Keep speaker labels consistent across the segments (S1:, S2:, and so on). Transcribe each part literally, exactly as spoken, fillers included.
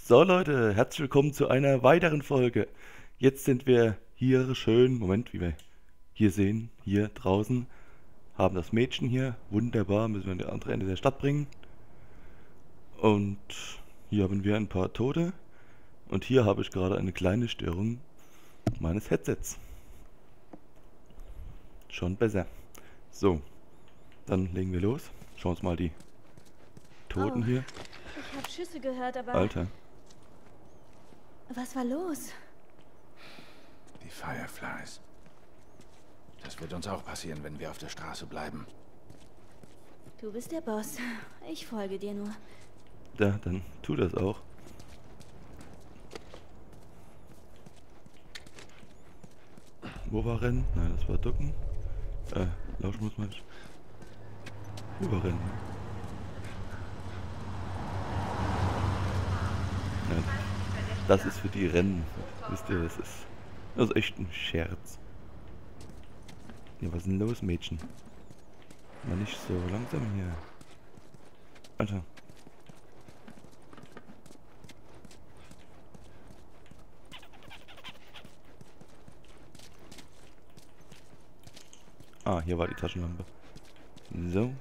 S1: So Leute, herzlich willkommen zu einer weiteren Folge. Jetzt sind wir hier schön, Moment, wie wir hier sehen, hier draußen, haben das Mädchen hier, wunderbar, müssen wir an das andere Ende der Stadt bringen. Und hier haben wir ein paar Tote. Und hier habe ich gerade eine kleine Störung meines Headsets. Schon besser. So, dann legen wir los. Schauen uns mal die Toten
S2: Oh,
S1: hier.
S2: ich habe Schüsse gehört, aber...
S1: Alter.
S2: Was war los?
S3: Die Fireflies. Das wird uns auch passieren, wenn wir auf der Straße bleiben.
S2: Du bist der Boss. Ich folge dir nur.
S1: Ja, dann tu das auch. Wo war Rennen? Nein, das war Ducken. Äh, lauschen muss man. Wo war Rennen? Nein. Das ist für die Rennen. Wisst ihr, das ist. Das ist echt ein Scherz. Ja, was ist denn los, Mädchen? Mal nicht so langsam hier. Alter. Ah, hier war die Taschenlampe. So.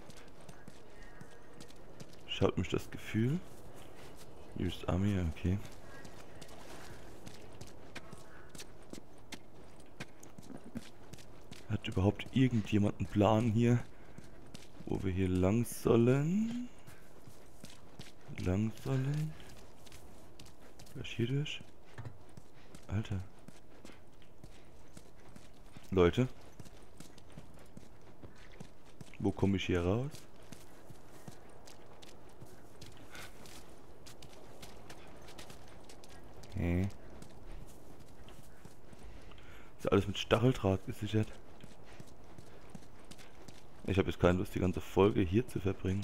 S1: Schaut mich das Gefühl. Used Army, okay. Hat überhaupt irgendjemand einen Plan hier, wo wir hier lang sollen? Lang sollen? Vielleicht hier durch? Alter. Leute. Wo komme ich hier raus? Okay. Ist alles mit Stacheldraht gesichert. Ich habe jetzt keine Lust, die ganze Folge hier zu verbringen.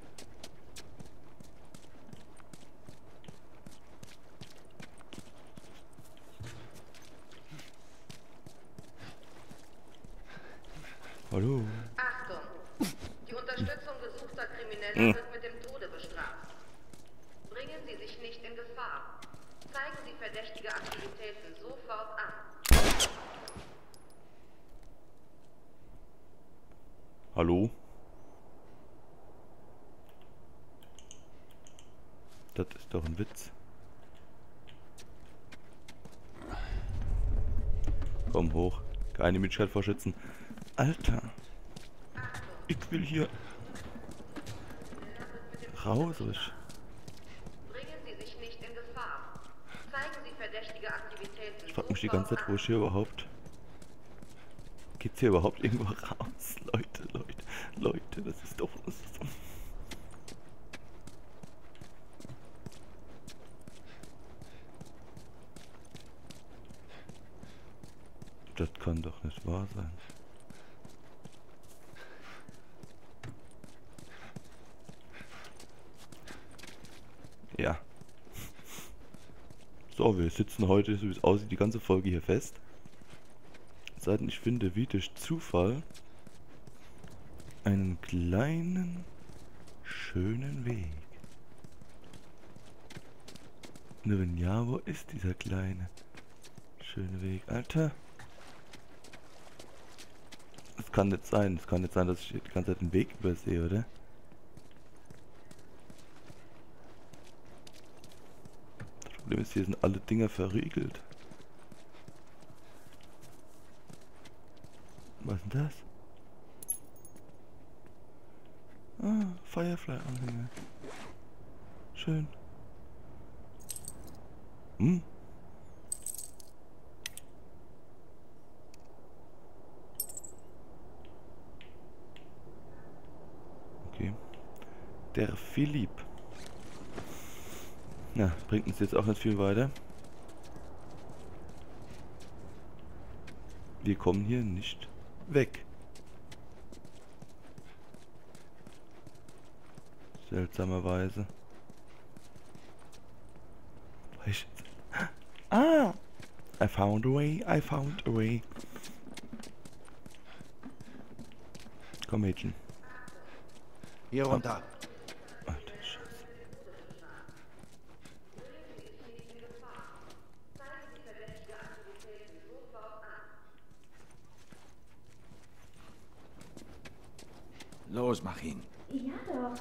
S1: Hallo.
S4: Achtung! Die Unterstützung gesuchter Krimineller wird mit dem Tode bestraft. Bringen Sie sich nicht in Gefahr. Zeigen Sie verdächtige Aktivitäten sofort an.
S1: Hallo? Das ist doch ein Witz. Komm hoch. Keine Möglichkeit vor Schützen. Alter. Ich will hier raus.
S4: Bringen Sie sich nicht in Gefahr. Zeigen Sie verdächtige Aktivitäten
S1: Ich frag mich die ganze
S4: sofort
S1: Zeit, wo
S4: an.
S1: ich hier überhaupt... Geht's hier überhaupt irgendwo raus? Leute, Leute, Leute, das ist doch... Das ist doch das kann doch nicht wahr sein. Ja. So, wir sitzen heute, so wie es aussieht, die ganze Folge hier fest. Seit ich finde, wie durch Zufall einen kleinen, schönen Weg. Nur wenn ja, wo ist dieser kleine, schöne Weg? Alter. Das kann nicht sein. Das kann nicht sein, dass ich die ganze Zeit den Weg übersehe, oder? Das Problem ist, hier sind alle Dinger verriegelt. Was ist denn das? Ah, Firefly-Anhänger. Schön. Hm? Okay. Der Philipp. Na, bringt uns jetzt auch nicht viel weiter. Wir kommen hier nicht weg. Seltsamerweise. Ah! I found a way, I found a way. Komm, Mädchen.
S3: Hier runter.
S1: Alter Scheiße.
S3: Los, mach ihn.
S2: Ja doch.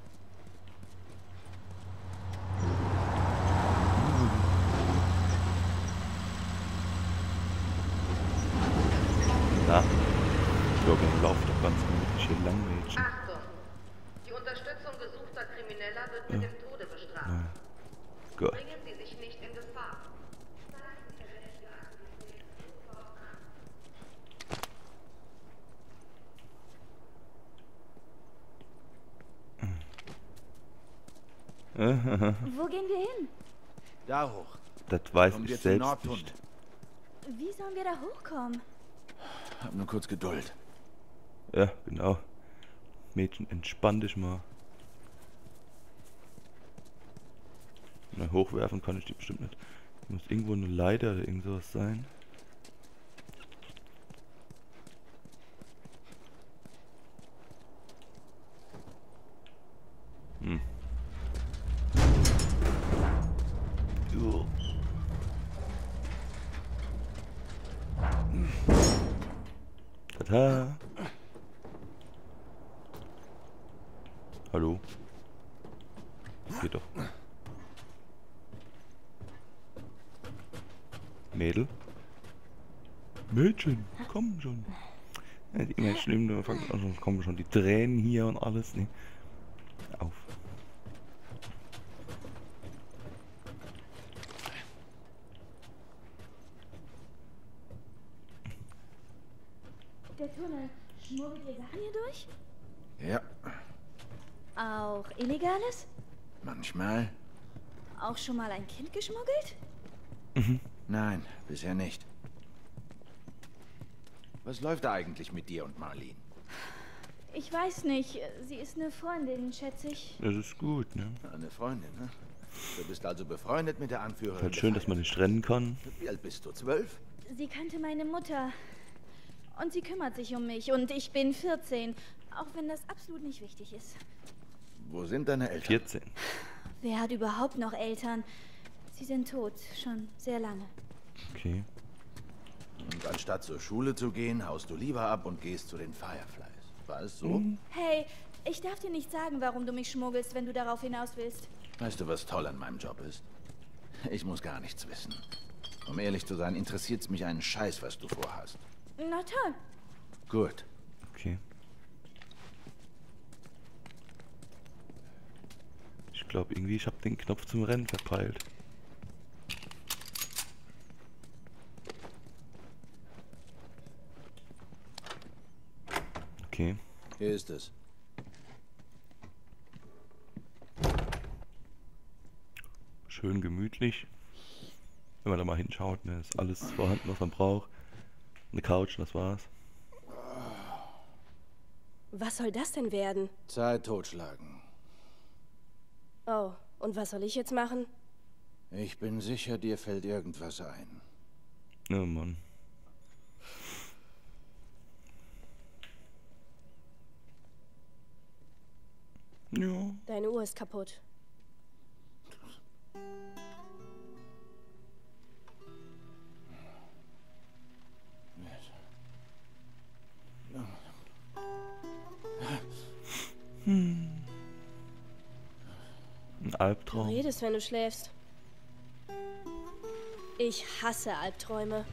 S1: Na, ich glaube, dann lauft doch ganz gemütlich hier lang, Mädchen.
S4: Achtung! Die Unterstützung gesuchter Krimineller wird mit dem Tode bestraft.
S1: Ja. Gut.
S4: Bringen Sie sich nicht in Gefahr.
S2: Wo gehen wir hin?
S3: Da hoch.
S1: Das weiß
S3: Kommen
S1: ich
S3: wir zum
S1: selbst
S3: Nordtunnel.
S1: nicht.
S2: Wie sollen wir da hochkommen?
S3: Hab nur kurz Geduld.
S1: Ja, genau. Mädchen, entspann dich mal. Na, hochwerfen kann ich die bestimmt nicht. Muss irgendwo eine Leiter oder irgend sowas sein. Hm. Jo. Tada. Hallo. Geht doch. Mädel? Mädchen, komm schon. Ja, die immer schlimm, da fangen also kommen schon die Tränen hier und alles. Nee. Auf.
S2: Der Tunnel. Schmuggelt ihr Sachen hier durch?
S3: Ja,
S2: Auch Illegales?
S3: manchmal.
S2: Auch schon mal ein Kind geschmuggelt?
S3: Nein, bisher nicht. Was läuft da eigentlich mit dir und Marlene?
S2: Ich weiß nicht. Sie ist eine Freundin, schätze ich.
S1: Das ist gut, ne?
S3: Eine Freundin, ne? Du bist also befreundet mit der Anführerin.
S1: Halt
S3: der
S1: schön, dass man nicht rennen kann.
S3: Fireflies. Wie alt bist du? Zwölf?
S2: Sie kannte meine Mutter. Und sie kümmert sich um mich. Und ich bin vierzehn. Auch wenn das absolut nicht wichtig ist.
S3: Wo sind deine Eltern?
S1: vierzehn.
S2: Wer hat überhaupt noch Eltern? Sie sind tot. Schon sehr lange.
S1: Okay.
S3: Und anstatt zur Schule zu gehen, haust du lieber ab und gehst zu den Fireflies. War es so?
S2: Hey, ich darf dir nicht sagen, warum du mich schmuggelst, wenn du darauf hinaus willst.
S3: Weißt du, was toll an meinem Job ist? Ich muss gar nichts wissen. Um ehrlich zu sein, interessiert's mich einen Scheiß, was du vorhast.
S2: Na toll.
S3: Gut.
S1: Okay. Ich glaube irgendwie, ich habe den Knopf zum Rennen verpeilt. Okay.
S3: Hier ist es.
S1: Schön gemütlich. Wenn man da mal hinschaut, ne, ist alles vorhanden, was man braucht. Eine Couch, das war's.
S5: Was soll das denn werden?
S3: Zeit totschlagen.
S5: Oh, und was soll ich jetzt machen?
S3: Ich bin sicher, dir fällt irgendwas ein.
S1: Oh Mann. Ja.
S5: Deine Uhr ist kaputt.
S1: Ein
S5: Du
S1: Albtraum.
S5: redest, wenn du schläfst. Ich hasse Albträume.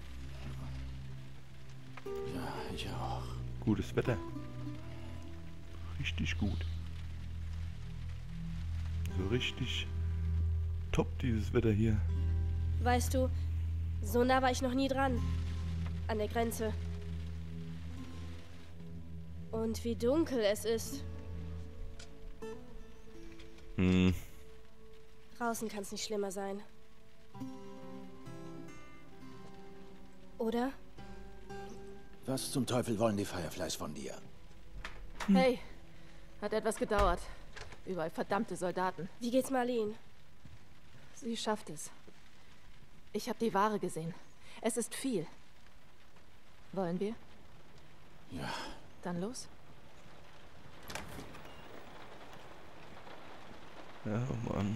S3: Ja, ich auch.
S1: Gutes Wetter. Richtig gut. So richtig top dieses Wetter hier.
S5: Weißt du, so nah war ich noch nie dran. An der Grenze. Und wie dunkel es ist.
S1: Hm.
S5: Draußen kann es nicht schlimmer sein. Oder?
S3: Was zum Teufel wollen die Fireflies von dir?
S6: Hey, hat etwas gedauert. Überall verdammte Soldaten.
S5: Wie geht's Marlene?
S6: Sie schafft es. Ich habe die Ware gesehen. Es ist viel. Wollen wir?
S3: Ja.
S6: Dann los.
S1: Ja, oh Mann.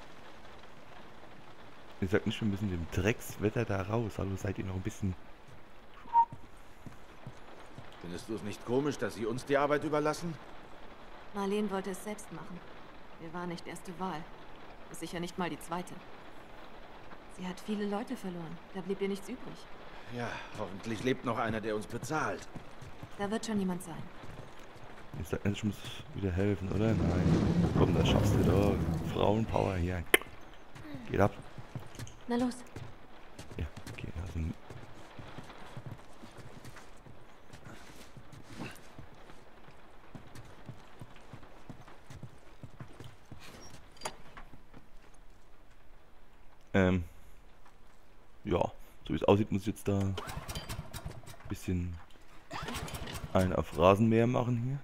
S1: Ihr sagt nicht, wir müssen dem Dreckswetter da raus. Hallo, seid ihr noch ein bisschen...
S3: Findest du es nicht komisch, dass sie uns die Arbeit überlassen?
S6: Marlene wollte es selbst machen. Wir waren nicht erste Wahl. Ist sicher nicht mal die zweite. Sie hat viele Leute verloren. Da blieb ihr nichts übrig.
S3: Ja, hoffentlich lebt noch einer, der uns bezahlt.
S6: Da wird schon jemand sein.
S1: Ich sag, ich muss wieder helfen, oder? Nein. Komm, das schaffst du doch. Frauenpower hier. Geht ab.
S6: Na los.
S1: Ja, okay. Also ähm. Ja, so wie es aussieht, muss ich jetzt da ein bisschen einen auf Rasenmäher machen hier.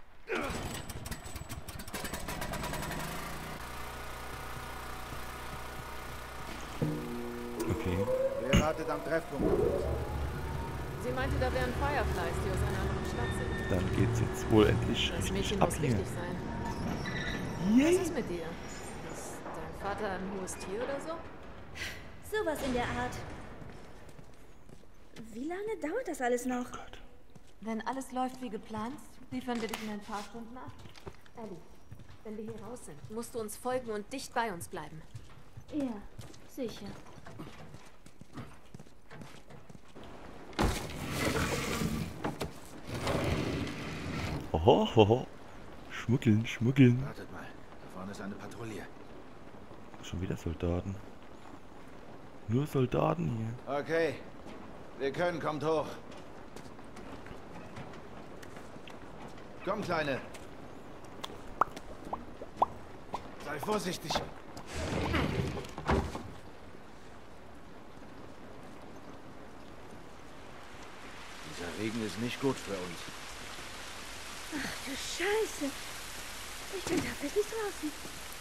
S1: Okay.
S3: Wer wartet am Treffpunkt?
S6: Sie meinte, da wären Fireflies, die aus einer anderen Stadt sind.
S1: Dann geht's jetzt wohl endlich
S6: Das
S1: richtig
S6: Mädchen
S1: ab
S6: muss
S1: hier.
S6: wichtig sein.
S1: Yay.
S6: Was ist mit dir? Ist dein Vater ein hohes Tier oder so?
S2: Sowas in der Art. Wie lange dauert das alles noch?
S1: Oh Gott.
S6: Wenn alles läuft wie geplant, liefern wir dich in ein paar Stunden ab. Ellie, wenn wir hier raus sind, musst du uns folgen und dicht bei uns bleiben.
S2: Ja, sicher.
S1: Oho, oho. Schmuggeln, schmuggeln.
S3: Wartet mal, da vorne ist eine Patrouille.
S1: Schon wieder Soldaten. Nur Soldaten hier.
S3: Okay, wir können, kommt hoch. Komm, Kleine. Sei vorsichtig. Dieser Regen ist nicht gut für uns.
S2: Ach du Scheiße. Ich bin tatsächlich draußen.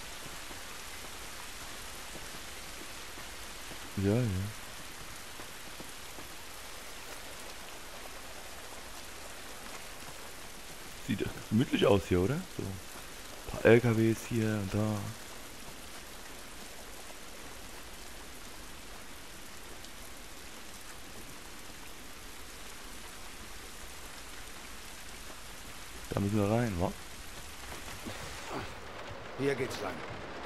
S1: Ja, ja. Sieht doch gemütlich aus hier, oder? So ein paar L K Ws hier und da. Da müssen wir rein, wa?
S3: Hier geht's lang.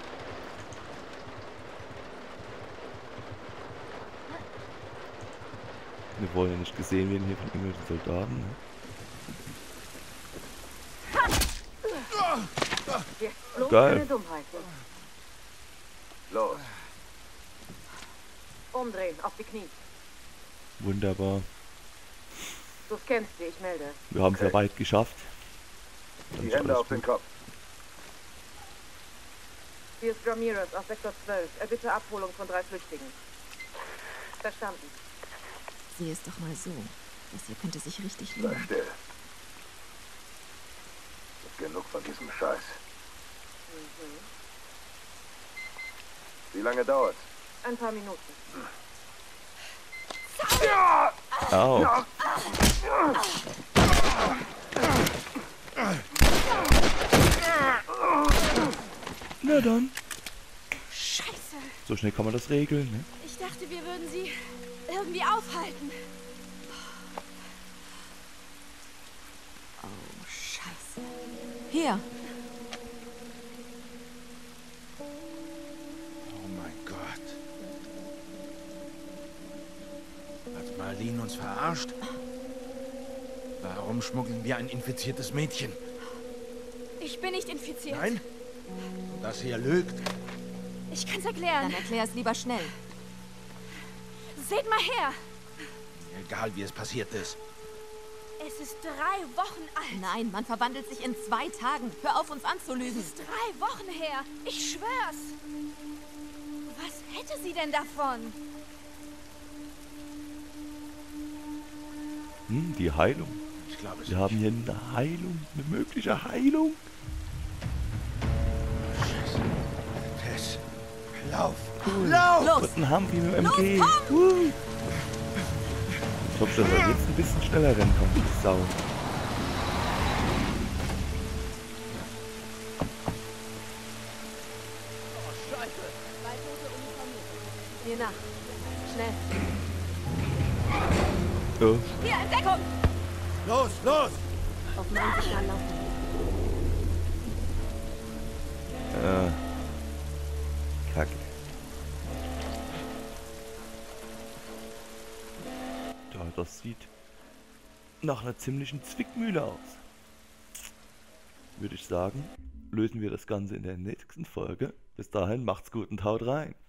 S1: Wir wollen ja nicht gesehen werden hier von irgendwelchen Soldaten. Ne?
S7: Bloß
S1: Geil.
S7: keine Dummheiten.
S3: Los.
S7: Umdrehen, auf die Knie.
S1: Wunderbar.
S7: Du scannst sie, ich melde.
S1: Wir haben es ja weit geschafft. Dann
S3: Die
S1: ist
S3: Hände
S1: alles
S3: auf den
S1: gut.
S3: Kopf.
S7: Hier ist Ramirez aus Sektor zwölf. Er bitte Abholung von drei Flüchtigen. Verstanden.
S6: Sieh es doch mal so. Das hier könnte sich richtig
S8: Sei
S6: lohnen.
S8: still. Genug von diesem Scheiß.
S7: Mhm.
S8: Wie lange dauert's?
S7: Ein paar Minuten.
S1: Au. Na dann.
S2: Scheiße.
S1: So schnell kann man das regeln, ne?
S2: Ich dachte, wir würden sie irgendwie aufhalten.
S6: Oh, Scheiße. Hier.
S3: Oh mein Gott. Hat Marlene uns verarscht? Warum schmuggeln wir ein infiziertes Mädchen?
S2: Ich bin nicht infiziert.
S3: Nein? Und das hier lügt?
S2: Ich kann's erklären.
S6: Dann erklär es lieber schnell.
S2: Seht mal her.
S3: Egal wie es passiert ist.
S2: Es ist drei Wochen alt.
S6: Nein, man verwandelt sich in zwei Tagen. Hör auf, uns anzulügen.
S2: Es ist drei Wochen her. Ich schwör's. Was hätte sie denn davon?
S1: Hm, die Heilung.
S3: Ich glaube es
S1: Wir haben hier eine Heilung, eine mögliche Heilung.
S3: Tess, lauf! Lauf!
S6: Los!
S1: Und ein Humvee mit dem M G. Uh. Ich hoffe, dass er jetzt ein bisschen schneller rennen kann, die Sau.
S6: Hier nach. Schnell.
S1: So.
S2: Hier, in Deckung.
S9: Los, los!
S5: Auf meinen Signal laufen.
S1: Äh. Kacke. Ja, das sieht nach einer ziemlichen Zwickmühle aus. Würde ich sagen, lösen wir das Ganze in der nächsten Folge. Bis dahin, macht's gut und haut rein.